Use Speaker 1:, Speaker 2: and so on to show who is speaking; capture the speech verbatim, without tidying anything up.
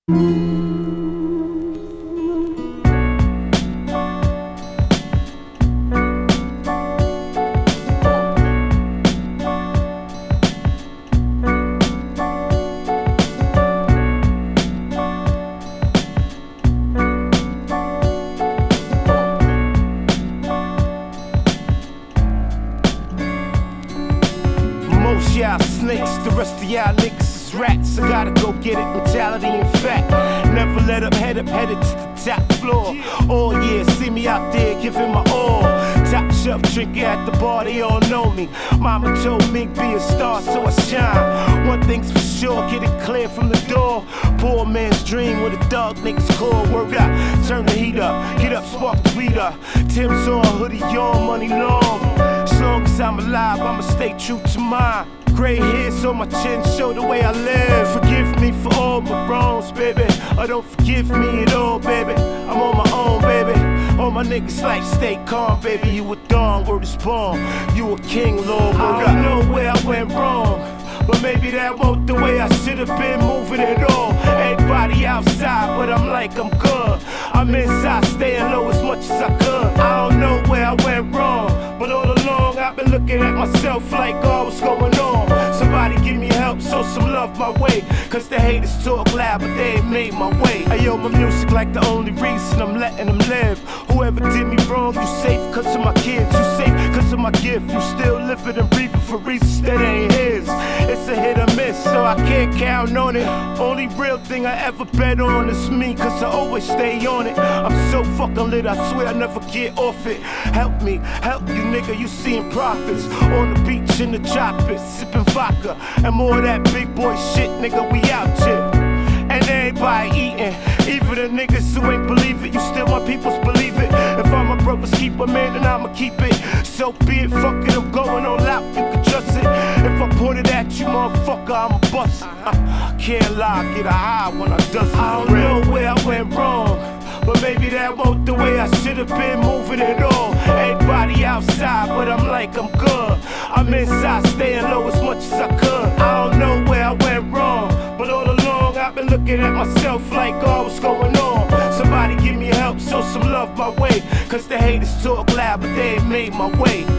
Speaker 1: Most y'all snakes, the rest of y'all niggas is rats. I gotta go get it, mentality and fact. Never let up, head up, headed to the top floor. Oh yeah, see me out there giving my all. Top shelf drinking at the bar, they all know me. Mama told me be a star, so I shine. One thing's for sure, get it clear from the door. Poor man's dream with a dog niggas call. Word up, turn the heat up, get up, spark the weed up. Tim's on, hoodie on, money long. As long as I'm alive, I'ma stay true to mine. Gray hairs on my chin, show the way I live. Forgive me for all my wrongs, baby, or don't forgive me at all, baby. I'm on my own, baby. All my niggas like stay calm, baby. You a dawn, word is born. You a king, Lord. I don't know where I went wrong, but maybe that wasn't the way I should've been moving at all. Everybody outside, but I'm like I'm good. I'm inside, staying low as much as I could. I don't know where I went wrong, but all along I've been looking at myself like, oh, what's going on? Somebody give me help, show some love my way. Cause the haters talk loud, but they ain't made my way. I yo, my music like the only reason I'm letting them live. Whoever did me wrong, you safe cause of my kids. You safe cause of my gift. You still living and breathing for reasons that ain't his. It's a hit or miss, so I can't count on it. Only real thing I ever bet on is me, cause I always stay on it. I'm so fucking lit, I swear I never get off it. Help me, help you nigga, you seeing profits. On the beach in the choppers, sipping vodka. And more of that big boy shit, nigga, we out here. And everybody eating, even the niggas who ain't believe it. You still my peoples believe it. If I'm a brother's keeper, man, then I'ma keep it. So be it, fuck it, I'm going all out, you can trust it. If I point it at you, motherfucker, I'ma bust it. uh, Can't lie, get a high when I dust it. I don't know where I went wrong, but maybe that wasn't the way I should've been moving at all. Everybody outside, but I'm like I'm good. I'm inside, staying low as much as I could. I don't know where I went wrong, but all along I've been looking at myself like, oh, what's going on? Somebody give me help, show some love my way. Cause the haters talk loud, but they ain't made my way.